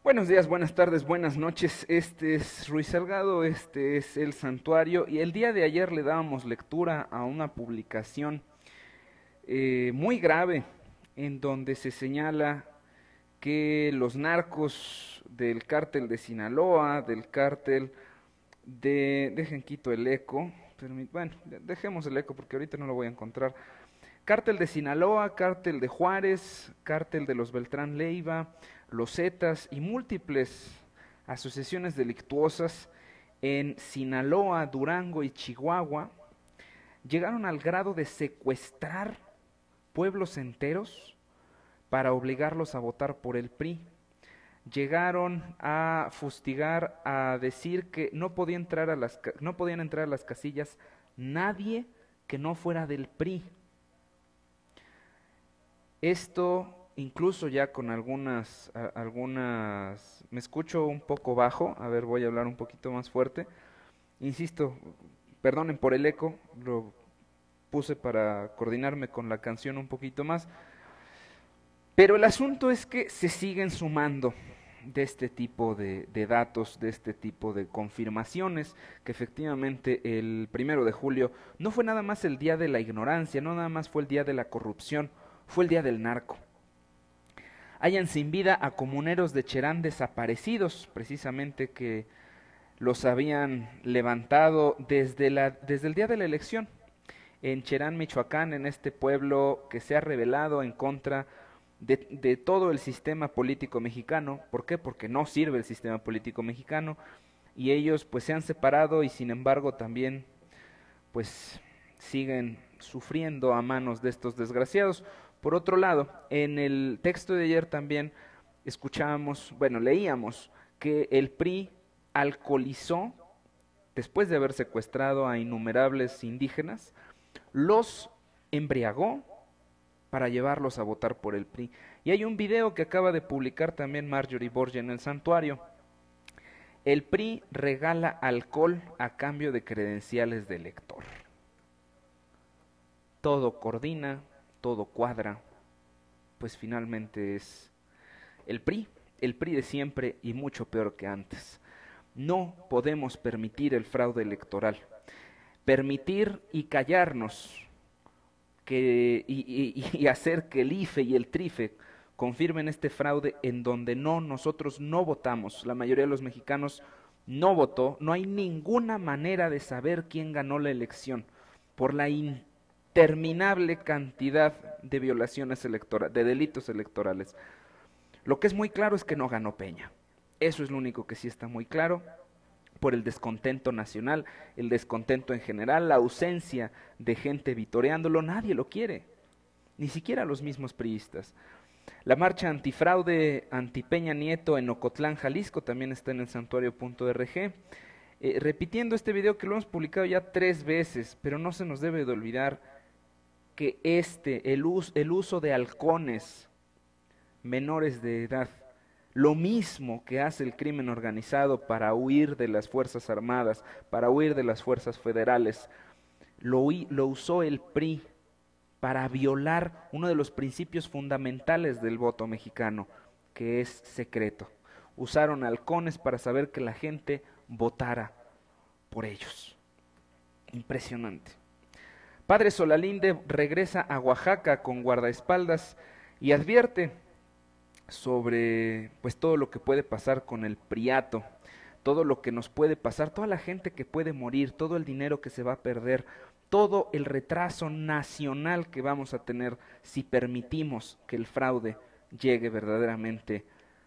Buenos días, buenas tardes, buenas noches. Este es Ruiz Salgado, este es El Santuario y el día de ayer le dábamos lectura a una publicación muy grave en donde se señala que los narcos del cártel de Sinaloa, del cártel de... Dejen quito el eco. Bueno, dejemos el eco porque ahorita no lo voy a encontrar. Cártel de Sinaloa, cártel de Juárez, cártel de los Beltrán Leiva, los Zetas y múltiples asociaciones delictuosas en Sinaloa, Durango y Chihuahua llegaron al grado de secuestrar pueblos enteros para obligarlos a votar por el PRI. Llegaron a fustigar, a decir que no podían entrar a las casillas nadie que no fuera del PRI. Esto incluso ya con algunas... Me escucho un poco bajo, a ver, voy a hablar un poquito más fuerte. Insisto, perdonen por el eco, lo puse para coordinarme con la canción un poquito más. Pero el asunto es que se siguen sumando de este tipo de datos, de este tipo de confirmaciones, que efectivamente el 1 de julio no fue nada más el día de la ignorancia, no nada más fue el día de la corrupción, fue el día del narco. Hallan sin vida a comuneros de Cherán desaparecidos, precisamente que los habían levantado desde el día de la elección. En Cherán, Michoacán, en este pueblo que se ha rebelado en contra de todo el sistema político mexicano. ¿Por qué? Porque no sirve el sistema político mexicano y ellos pues se han separado y sin embargo también pues siguen sufriendo a manos de estos desgraciados. Por otro lado, en el texto de ayer también escuchábamos, bueno, leíamos que el PRI alcoholizó, después de haber secuestrado a innumerables indígenas, los embriagó para llevarlos a votar por el PRI. Y hay un video que acaba de publicar también Marjorie Borgia en El Santuario. El PRI regala alcohol a cambio de credenciales de elector. Todo coordina, todo cuadra, pues finalmente es el PRI de siempre y mucho peor que antes. No podemos permitir el fraude electoral, permitir y callarnos y hacer que el IFE y el TRIFE confirmen este fraude en donde nosotros no votamos, la mayoría de los mexicanos no votó, no hay ninguna manera de saber quién ganó la elección por la interminable cantidad de violaciones electorales, de delitos electorales. Lo que es muy claro es que no ganó Peña. Eso es lo único que sí está muy claro por el descontento nacional, el descontento en general, la ausencia de gente vitoreándolo, nadie lo quiere, ni siquiera los mismos priistas. La marcha antifraude anti-Peña Nieto en Ocotlán, Jalisco, también está en el santuario.org. Repitiendo este video que lo hemos publicado ya 3 veces, pero no se nos debe de olvidar que el uso de halcones menores de edad, lo mismo que hace el crimen organizado para huir de las Fuerzas Armadas, para huir de las fuerzas federales, lo usó el PRI para violar uno de los principios fundamentales del voto mexicano, que es secreto. Usaron halcones para saber que la gente votara por ellos. Impresionante. Padre Solalinde regresa a Oaxaca con guardaespaldas y advierte sobre pues todo lo que puede pasar con el priato, todo lo que nos puede pasar, toda la gente que puede morir, todo el dinero que se va a perder, todo el retraso nacional que vamos a tener si permitimos que el fraude llegue verdaderamente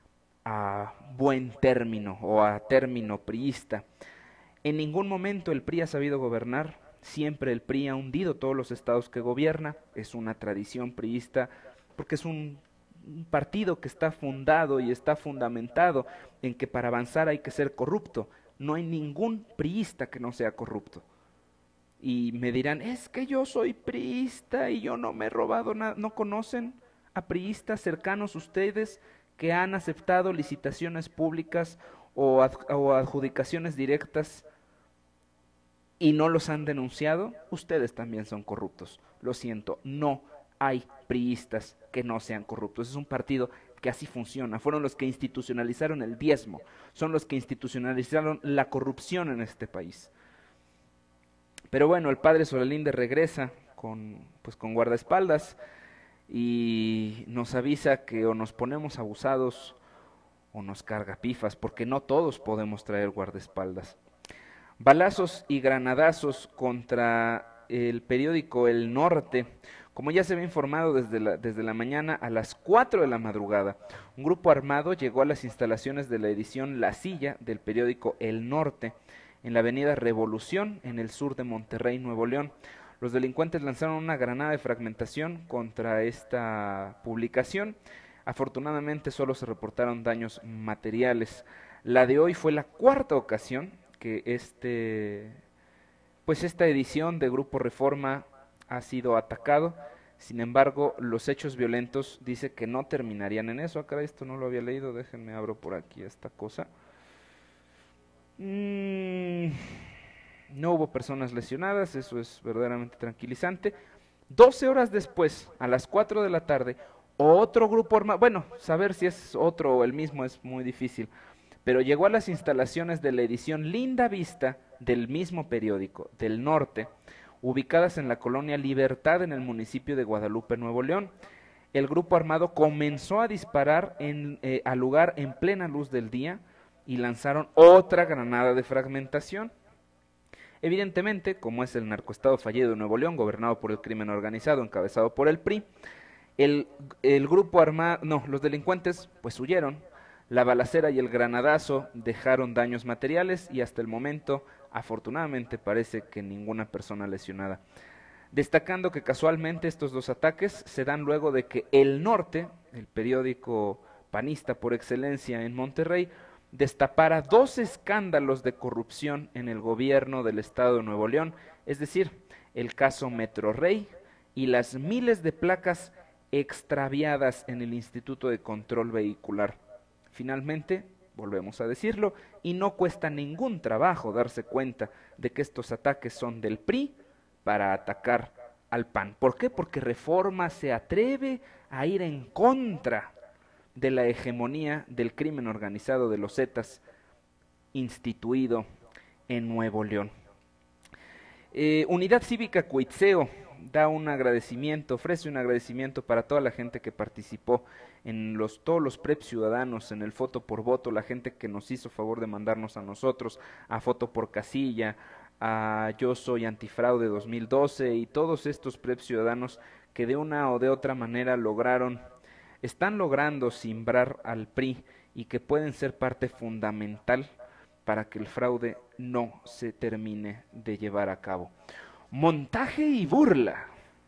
a buen término o a término priista. En ningún momento el PRI ha sabido gobernar, siempre el PRI ha hundido todos los estados que gobierna, es una tradición priista porque es un partido que está fundado y está fundamentado en que para avanzar hay que ser corrupto. No hay ningún priista que no sea corrupto. Y me dirán, es que yo soy priista y yo no me he robado nada. ¿No conocen a priistas cercanos ustedes que han aceptado licitaciones públicas o adjudicaciones directas y no los han denunciado? Ustedes también son corruptos. Lo siento, no hay priistas que no sean corruptos. Es un partido que así funciona. Fueron los que institucionalizaron el diezmo, son los que institucionalizaron la corrupción en este país. Pero bueno, el padre Solalinde regresa pues con guardaespaldas y nos avisa que o nos ponemos abusados o nos carga pifas, porque no todos podemos traer guardaespaldas. Balazos y granadazos contra el periódico El Norte. Como ya se había informado desde la mañana a las 4 de la madrugada, un grupo armado llegó a las instalaciones de la edición La Silla del periódico El Norte, en la avenida Revolución, en el sur de Monterrey, Nuevo León. Los delincuentes lanzaron una granada de fragmentación contra esta publicación. Afortunadamente solo se reportaron daños materiales. La de hoy fue la cuarta ocasión que esta edición de Grupo Reforma ha sido atacado. Sin embargo, los hechos violentos dice que no terminarían en eso. Acá esto no lo había leído, déjenme abro por aquí esta cosa. No hubo personas lesionadas, eso es verdaderamente tranquilizante. 12 horas después, a las 4 de la tarde, otro grupo armado, bueno, saber si es otro o el mismo es muy difícil, pero llegó a las instalaciones de la edición Linda Vista del mismo periódico, del Norte, ubicadas en la colonia Libertad en el municipio de Guadalupe, Nuevo León. El grupo armado comenzó a disparar al lugar en plena luz del día y lanzaron otra granada de fragmentación. Evidentemente, como es el narcoestado fallido de Nuevo León, gobernado por el crimen organizado, encabezado por el PRI, el grupo armado, no, los delincuentes pues huyeron. La balacera y el granadazo dejaron daños materiales y hasta el momento, afortunadamente, parece que ninguna persona lesionada. Destacando que casualmente estos dos ataques se dan luego de que El Norte, el periódico panista por excelencia en Monterrey, destapara 2 escándalos de corrupción en el gobierno del estado de Nuevo León, es decir, el caso Metrorrey y las miles de placas extraviadas en el Instituto de Control Vehicular. Finalmente, volvemos a decirlo, y no cuesta ningún trabajo darse cuenta de que estos ataques son del PRI para atacar al PAN. ¿Por qué? Porque Reforma se atreve a ir en contra de la hegemonía del crimen organizado de los Zetas instituido en Nuevo León. Unidad Cívica Cuitzeo da un agradecimiento, ofrece un agradecimiento para toda la gente que participó en todos los PREP ciudadanos, en el Foto por Voto, la gente que nos hizo favor de mandarnos a nosotros, a Foto por Casilla, a Yo Soy Antifraude 2012 y todos estos PREP ciudadanos que de una o de otra manera están logrando simbrar al PRI y que pueden ser parte fundamental para que el fraude no se termine de llevar a cabo. Montaje y burla.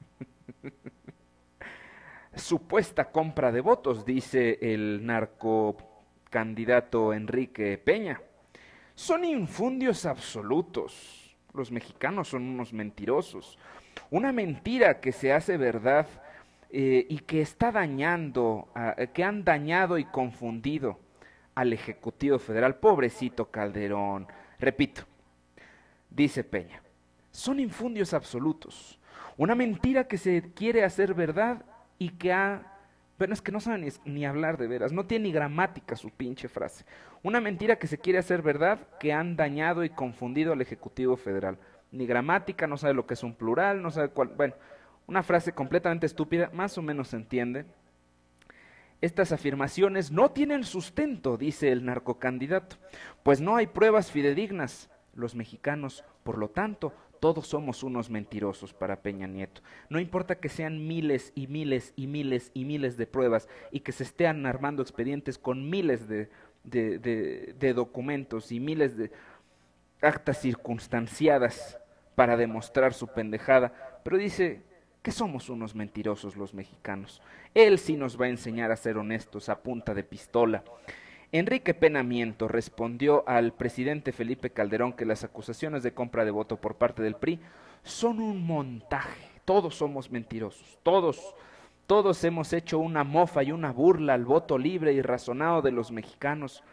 Supuesta compra de votos, dice el narcocandidato Enrique Peña. Son infundios absolutos. Los mexicanos son unos mentirosos. Una mentira que se hace verdad y que está que han dañado y confundido al Ejecutivo Federal. Pobrecito Calderón. Repito, dice Peña, son infundios absolutos. Una mentira que se quiere hacer verdad y que bueno, es que no saben ni hablar de veras, no tiene ni gramática su pinche frase. Una mentira que se quiere hacer verdad, que han dañado y confundido al Ejecutivo Federal. Ni gramática, no sabe lo que es un plural, no sabe cuál. Bueno, una frase completamente estúpida, más o menos se entiende. Estas afirmaciones no tienen sustento, dice el narcocandidato, pues no hay pruebas fidedignas. Los mexicanos, por lo tanto, todos somos unos mentirosos para Peña Nieto. No importa que sean miles y miles y miles y miles de pruebas y que se estén armando expedientes con miles de documentos y miles de actas circunstanciadas para demostrar su pendejada, pero dice que somos unos mentirosos los mexicanos. Él sí nos va a enseñar a ser honestos a punta de pistola. Enrique Peña Nieto respondió al presidente Felipe Calderón que las acusaciones de compra de voto por parte del PRI son un montaje. Todos somos mentirosos, todos hemos hecho una mofa y una burla al voto libre y razonado de los mexicanos.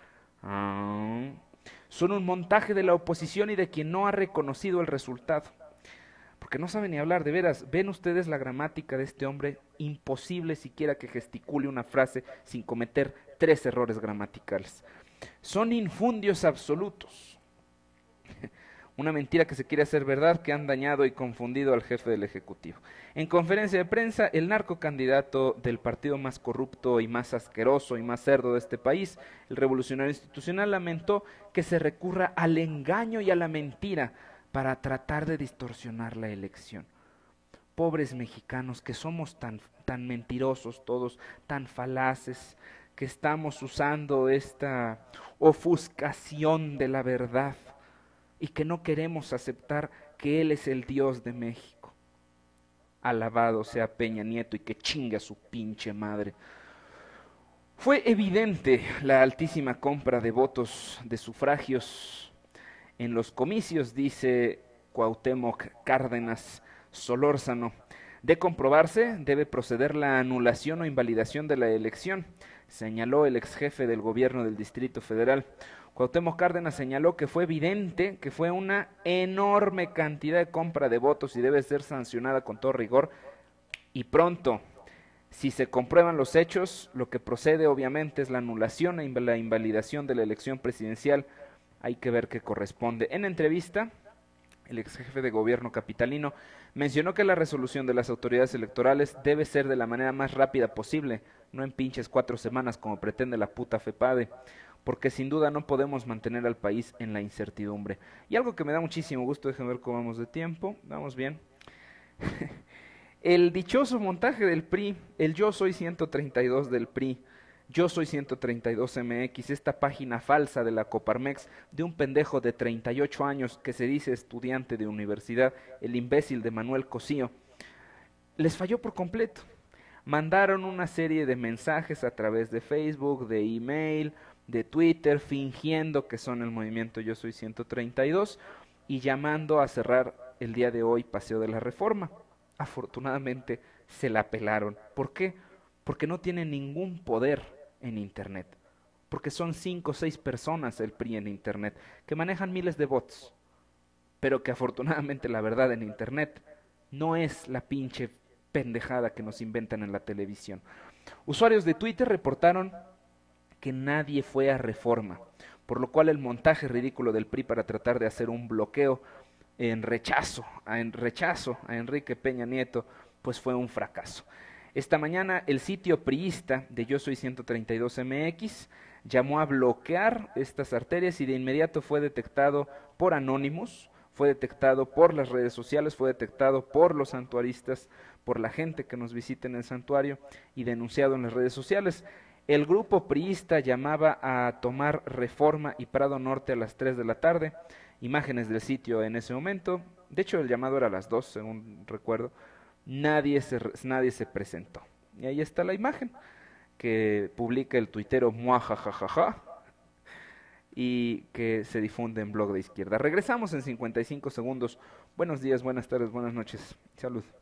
Son un montaje de la oposición y de quien no ha reconocido el resultado. porque no sabe ni hablar, de veras. ¿Ven ustedes la gramática de este hombre? Imposible siquiera que gesticule una frase sin cometer 3 errores gramaticales. Son infundios absolutos. Una mentira que se quiere hacer verdad, que han dañado y confundido al jefe del Ejecutivo. En conferencia de prensa, el narcocandidato del partido más corrupto y más asqueroso y más cerdo de este país, el Revolucionario Institucional, lamentó que se recurra al engaño y a la mentira para tratar de distorsionar la elección. Pobres mexicanos que somos tan mentirosos todos, tan falaces, que estamos usando esta ofuscación de la verdad y que no queremos aceptar que Él es el Dios de México. Alabado sea Peña Nieto y que chingue a su pinche madre. Fue evidente la altísima compra de votos de sufragios en los comicios, dice Cuauhtémoc Cárdenas Solórzano. De comprobarse, debe proceder la anulación o invalidación de la elección, señaló el ex jefe del gobierno del Distrito Federal. Cuauhtémoc Cárdenas señaló que fue evidente que fue una enorme cantidad de compra de votos y debe ser sancionada con todo rigor y pronto. Si se comprueban los hechos, lo que procede obviamente es la anulación e la invalidación de la elección presidencial. Hay que ver qué corresponde. En entrevista, el ex jefe de gobierno capitalino mencionó que la resolución de las autoridades electorales debe ser de la manera más rápida posible, no en pinches 4 semanas como pretende la puta FEPADE, porque sin duda no podemos mantener al país en la incertidumbre. Y algo que me da muchísimo gusto, déjenme ver cómo vamos de tiempo, vamos bien. El dichoso montaje del PRI, el Yo Soy 132 del PRI, Yo Soy 132MX, esta página falsa de la Coparmex, de un pendejo de 38 años que se dice estudiante de universidad, el imbécil de Manuel Cosío, les falló por completo. Mandaron una serie de mensajes a través de Facebook, de email, de Twitter, fingiendo que son el movimiento Yo Soy 132 y llamando a cerrar el día de hoy Paseo de la Reforma. Afortunadamente se la pelaron. ¿Por qué? Porque no tienen ningún poder en Internet. Porque son 5 o 6 personas el PRI en Internet, que manejan miles de bots. Pero que afortunadamente la verdad en Internet no es la pinche pendejada que nos inventan en la televisión. Usuarios de Twitter reportaron que nadie fue a Reforma, por lo cual el montaje ridículo del PRI para tratar de hacer un bloqueo en rechazo a Enrique Peña Nieto, pues fue un fracaso. Esta mañana el sitio priista de Yo Soy 132MX llamó a bloquear estas arterias y de inmediato fue detectado por Anonymous, fue detectado por las redes sociales, fue detectado por los santuaristas, por la gente que nos visita en el santuario y denunciado en las redes sociales. El grupo priista llamaba a tomar Reforma y Prado Norte a las 3 de la tarde. Imágenes del sitio en ese momento. De hecho, el llamado era a las 2, según recuerdo. Nadie se presentó. Y ahí está la imagen que publica el tuitero Muajajajaja y que se difunde en Blog de Izquierda. Regresamos en 55 segundos. Buenos días, buenas tardes, buenas noches. Salud.